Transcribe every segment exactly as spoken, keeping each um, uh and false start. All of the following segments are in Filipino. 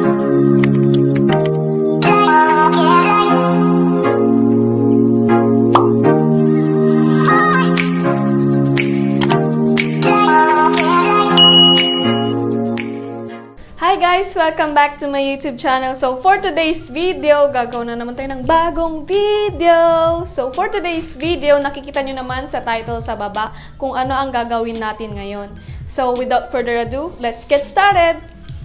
Hi guys! Welcome back to my YouTube channel. So for today's video, gagawin na naman tayo ng bagong video. So for today's video, nakikita nyo naman sa title sa baba kung ano ang gagawin natin ngayon. So without further ado, let's get started!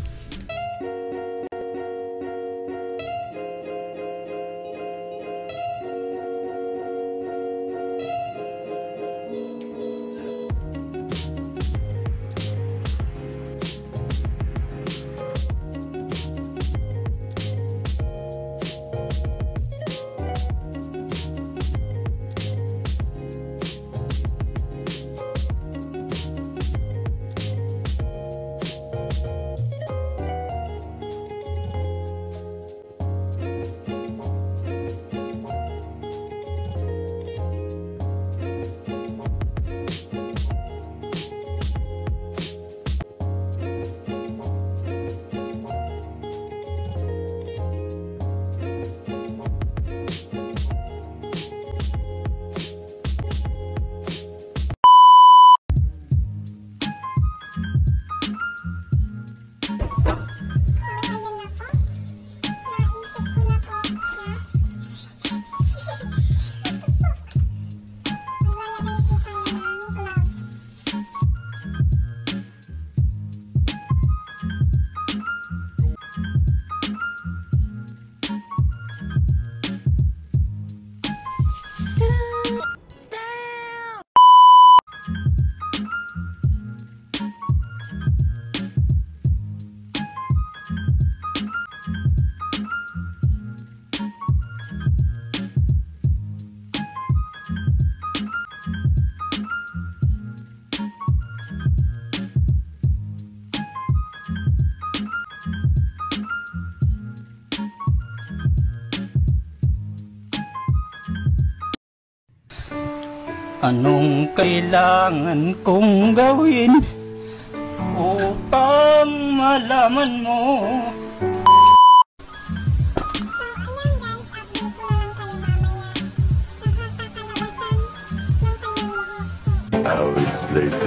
Anong kailangan kong gawin upang malaman mo? Hours later.